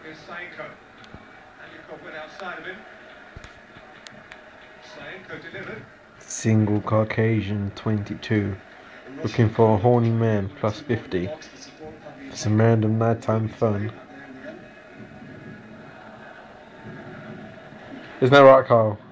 Single Caucasian 22. Looking for a horny man plus 50. For some random nighttime fun. Isn't that right, Carl?